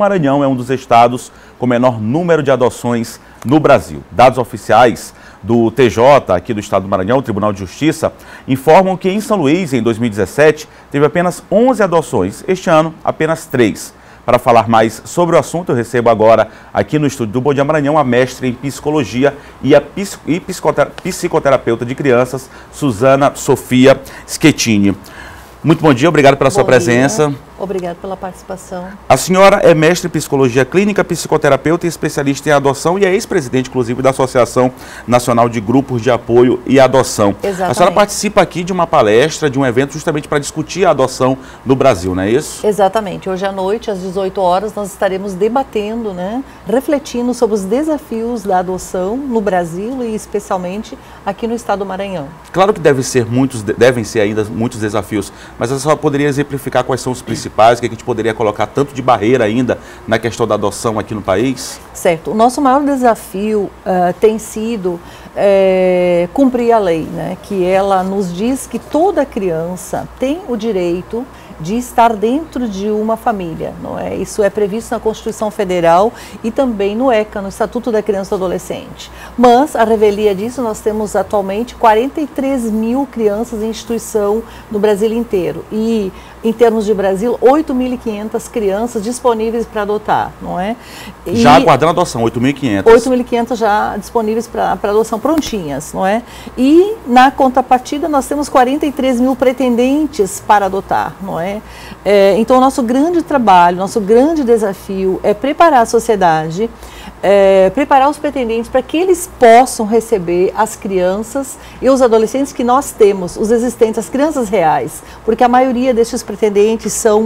Maranhão é um dos estados com menor número de adoções no Brasil. Dados oficiais do TJ, aqui do estado do Maranhão, o Tribunal de Justiça, informam que em São Luís, em 2017, teve apenas 11 adoções. Este ano, apenas 3. Para falar mais sobre o assunto, eu recebo agora, aqui no estúdio do Bom Dia Maranhão, a mestre em Psicologia e psicoterapeuta de crianças, Suzana Sofia Schettini. Muito bom dia, obrigado pela sua presença. Obrigado pela participação. A senhora é mestre em Psicologia Clínica, psicoterapeuta e especialista em adoção e é ex-presidente, inclusive, da Associação Nacional de Grupos de Apoio e Adoção. Exatamente. A senhora participa aqui de uma palestra, de um evento, justamente para discutir a adoção no Brasil, não é isso? Exatamente. Hoje à noite, às 18 horas, nós estaremos debatendo, refletindo sobre os desafios da adoção no Brasil e especialmente aqui no estado do Maranhão. Claro que devem ser ainda muitos desafios, mas a senhora poderia exemplificar quais são os principais, que a gente poderia colocar tanto de barreira ainda na questão da adoção aqui no país? Certo. O nosso maior desafio tem sido cumprir a lei, que ela nos diz que toda criança tem o direito de estar dentro de uma família, não é? Isso é previsto na Constituição Federal e também no ECA, no Estatuto da Criança e do Adolescente. Mas, a revelia disso, nós temos atualmente 43 mil crianças em instituição no Brasil inteiro. E, em termos de Brasil, 8.500 crianças disponíveis para adotar, não é? Já aguardando adoção, 8.500. 8.500 já disponíveis para adoção, prontinhas, não é? E, na contrapartida, nós temos 43 mil pretendentes para adotar, não é? Então, o nosso grande trabalho, nosso grande desafio é preparar a sociedade, preparar os pretendentes para que eles possam receber as crianças e os adolescentes que nós temos, os existentes, as crianças reais, porque a maioria destes pretendentes são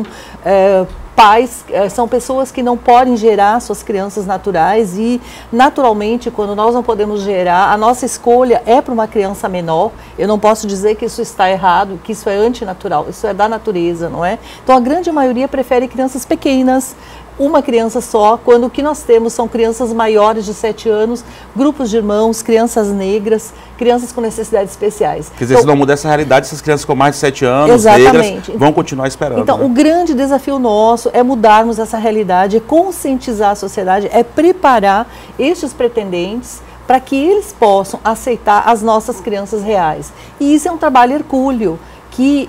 pais, são pessoas que não podem gerar suas crianças naturais e, naturalmente, quando nós não podemos gerar, a nossa escolha é para uma criança menor. Eu não posso dizer que isso está errado, que isso é antinatural, isso é da natureza, não é? Então, a grande maioria prefere crianças pequenas, uma criança só, quando o que nós temos são crianças maiores de 7 anos, grupos de irmãos, crianças negras, crianças com necessidades especiais. Quer dizer, então, se não mudar essa realidade, essas crianças com mais de 7 anos, exatamente, negras, vão continuar esperando. Então, o grande desafio nosso é mudarmos essa realidade, é conscientizar a sociedade, é preparar estes pretendentes para que eles possam aceitar as nossas crianças reais. E isso é um trabalho hercúleo, que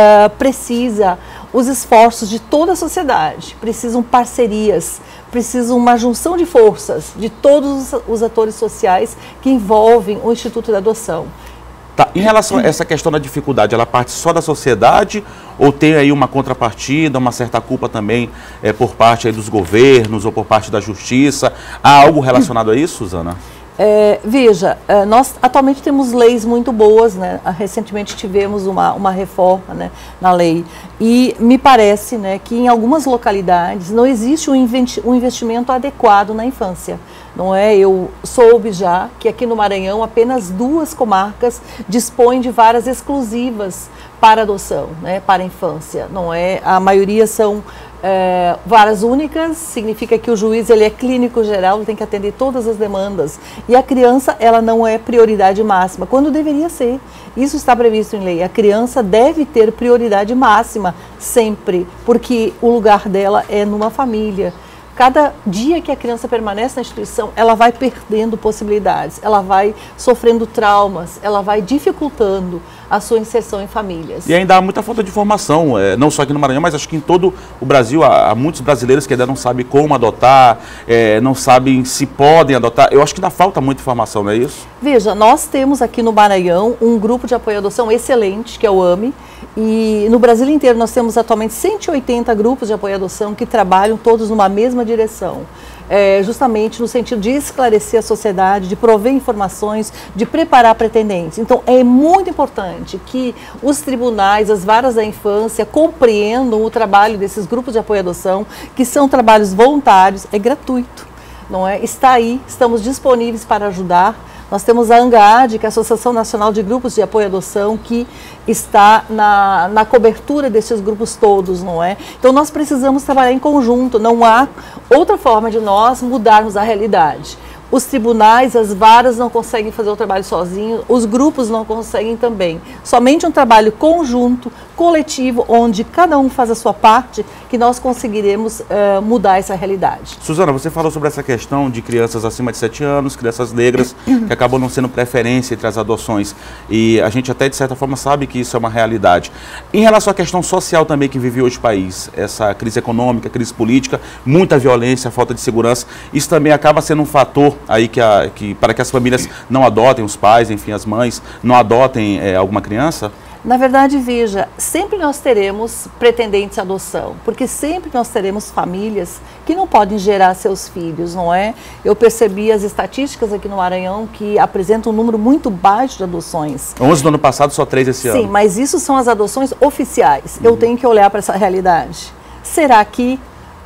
precisa os esforços de toda a sociedade, precisam parcerias, precisam uma junção de forças de todos os atores sociais que envolvem o Instituto da Adoção. Tá. Em relação a essa questão da dificuldade, ela parte só da sociedade ou tem aí uma contrapartida, uma certa culpa também por parte aí dos governos ou por parte da justiça? Há algo relacionado a isso, Suzana? Veja, nós atualmente temos leis muito boas, recentemente tivemos uma reforma na lei e me parece que em algumas localidades não existe um investimento adequado na infância. Não é? Eu soube já que aqui no Maranhão apenas 2 comarcas dispõem de varas exclusivas para adoção, para a infância. Não é? A maioria são varas únicas, significa que o juiz ele é clínico geral, ele tem que atender todas as demandas. E a criança, ela não é prioridade máxima, quando deveria ser. Isso está previsto em lei. A criança deve ter prioridade máxima sempre, porque o lugar dela é numa família. Cada dia que a criança permanece na instituição, ela vai perdendo possibilidades, ela vai sofrendo traumas, ela vai dificultando a sua inserção em famílias. E ainda há muita falta de informação, não só aqui no Maranhão, mas acho que em todo o Brasil há muitos brasileiros que ainda não sabem como adotar, não sabem se podem adotar. Eu acho que ainda falta muita informação, não é isso? Veja, nós temos aqui no Maranhão um grupo de apoio à adoção excelente, que é o AME, e no Brasil inteiro nós temos atualmente 180 grupos de apoio à adoção que trabalham todos numa mesma direção. Justamente no sentido de esclarecer a sociedade, de prover informações, de preparar pretendentes. Então, é muito importante que os tribunais, as varas da infância, compreendam o trabalho desses grupos de apoio à adoção, que são trabalhos voluntários, é gratuito, não é? Está aí, estamos disponíveis para ajudar. Nós temos a ANGAAD, que é a Associação Nacional de Grupos de Apoio à Adoção, que está na cobertura desses grupos todos, não é? Então, nós precisamos trabalhar em conjunto, não há outra forma de nós mudarmos a realidade. os tribunais, as varas não conseguem fazer o trabalho sozinhos, os grupos não conseguem também. Somente um trabalho conjunto, coletivo, onde cada um faz a sua parte, que nós conseguiremos mudar essa realidade. Suzana, você falou sobre essa questão de crianças acima de 7 anos, crianças negras, que acabam não sendo preferência entre as adoções. E a gente até, de certa forma, sabe que isso é uma realidade. Em relação à questão social também que vive hoje o país, essa crise econômica, crise política, muita violência, falta de segurança, isso também acaba sendo um fator aí para que as famílias não adotem, os pais, enfim, as mães, não adotem alguma criança? Na verdade, veja, sempre nós teremos pretendentes à adoção, porque sempre nós teremos famílias que não podem gerar seus filhos, não é? Eu percebi as estatísticas aqui no Maranhão que apresentam um número muito baixo de adoções. 11 do ano passado, só 3 esse ano. Sim, mas isso são as adoções oficiais. Eu tenho que olhar para essa realidade. Será que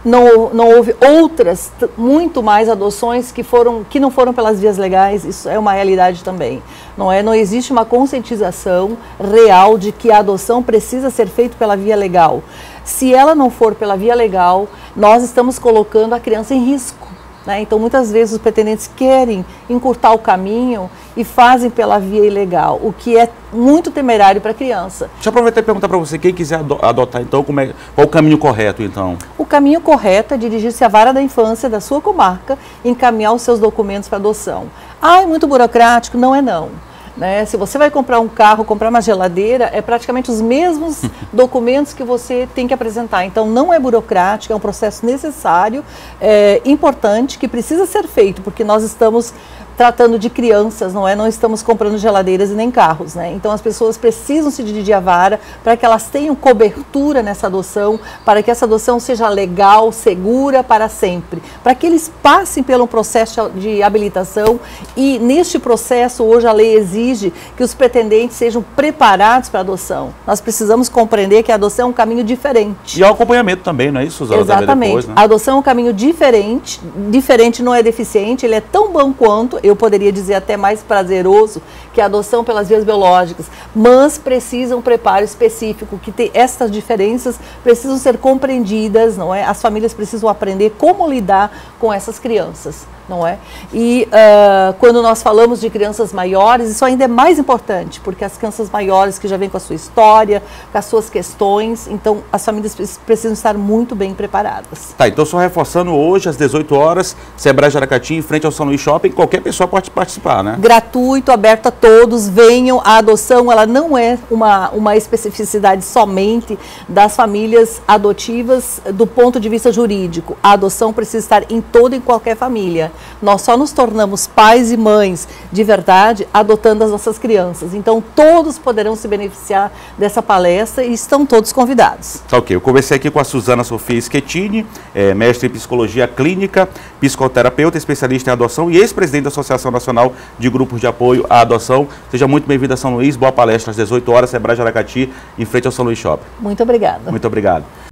não houve outras, muito mais adoções que não foram pelas vias legais? Isso é uma realidade também, não é? Não existe uma conscientização real de que a adoção precisa ser feita pela via legal. Se ela não for pela via legal, nós estamos colocando a criança em risco, né? Então, muitas vezes os pretendentes querem encurtar o caminho e fazem pela via ilegal, o que é muito temerário para a criança. Deixa eu aproveitar e perguntar para você, quem quiser adotar, então, qual o caminho correto, então? O caminho correto é dirigir-se à vara da infância da sua comarca e encaminhar os seus documentos para adoção. Ah, é muito burocrático? Não é não. Né? Se você vai comprar um carro, comprar uma geladeira, é praticamente os mesmos documentos que você tem que apresentar. Então, não é burocrático, é um processo necessário, importante, que precisa ser feito, porque nós estamos tratando de crianças, não é? Não estamos comprando geladeiras e nem carros, né? Então as pessoas precisam se dirigir à vara para que elas tenham cobertura nessa adoção, para que essa adoção seja legal, segura para sempre, para que eles passem pelo processo de habilitação e neste processo hoje a lei exige que os pretendentes sejam preparados para a adoção. Nós precisamos compreender que a adoção é um caminho diferente. E ao acompanhamento também, não é isso, Suzana? Exatamente. Depois, né? A adoção é um caminho diferente, diferente não é deficiente, ele é tão bom quanto, eu poderia dizer até mais prazeroso que a adoção pelas vias biológicas, mas precisa um preparo específico, que essas diferenças precisam ser compreendidas, não é? As famílias precisam aprender como lidar com essas crianças, não é? E quando nós falamos de crianças maiores, isso ainda é mais importante, porque as crianças maiores que já vêm com a sua história, com as suas questões, então as famílias precisam estar muito bem preparadas. Tá, então só reforçando, hoje às 18 horas, Sebrae de Aracati, em frente ao São Luís Shopping, qualquer pessoa pode participar, né? Gratuito, aberto a todos, venham. A adoção, ela não é uma especificidade somente das famílias adotivas do ponto de vista jurídico. A adoção precisa estar em toda e qualquer família. Nós só nos tornamos pais e mães de verdade adotando as nossas crianças. Então, todos poderão se beneficiar dessa palestra e estão todos convidados. Tá, ok. Eu conversei aqui com a Suzana Sofia Schettini, mestre em psicologia clínica, psicoterapeuta, especialista em adoção e ex-presidente da Associação Nacional de Grupos de Apoio à Adoção. Seja muito bem-vinda a São Luís. Boa palestra às 18 horas, Sebrae de Aracati, em frente ao São Luís Shopping. Muito obrigada. Muito obrigado.